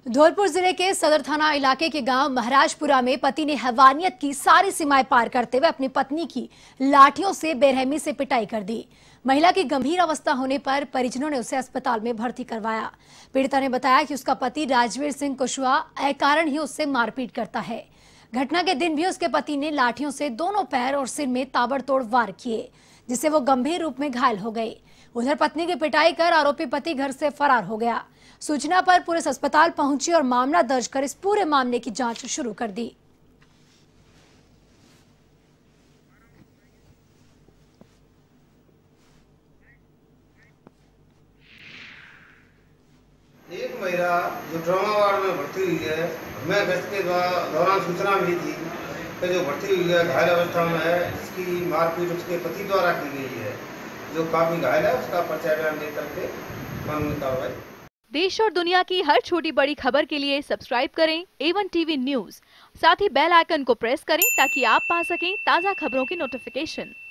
धौलपुर जिले के सदर थाना इलाके के गांव महाराजपुरा में पति ने हैवानियत की सारी सीमाएं पार करते हुए अपनी पत्नी की लाठियों से बेरहमी से पिटाई कर दी। महिला की गंभीर अवस्था होने पर परिजनों ने उसे अस्पताल में भर्ती करवाया। पीड़िता ने बताया कि उसका पति राजवीर सिंह कुशवाहा अकारण ही उससे मारपीट करता है। घटना के दिन भी उसके पति ने लाठियों से दोनों पैर और सिर में ताबड़तोड़ वार किए, जिससे वो गंभीर रूप में घायल हो गई। उधर पत्नी की पिटाई कर आरोपी पति घर से फरार हो गया। सूचना पर पुलिस अस्पताल पहुंची और मामला दर्ज कर इस पूरे मामले की जांच शुरू कर दी। एक महिला जो ट्रॉमा वार्ड में भर्ती हुई है, हमें गश्त के दौरान सूचना मिली थी कि जो भर्ती हुई है घायल अवस्था में है, इसकी मारपीट उसके पति द्वारा की गई है। जो काफी घायल है उसका पर्चा बयान दे करके कानूनी कार्रवाई। देश और दुनिया की हर छोटी बड़ी खबर के लिए सब्सक्राइब करें A1 TV न्यूज़। साथ ही बेल आइकन को प्रेस करें ताकि आप पा सकें ताज़ा खबरों की नोटिफिकेशन।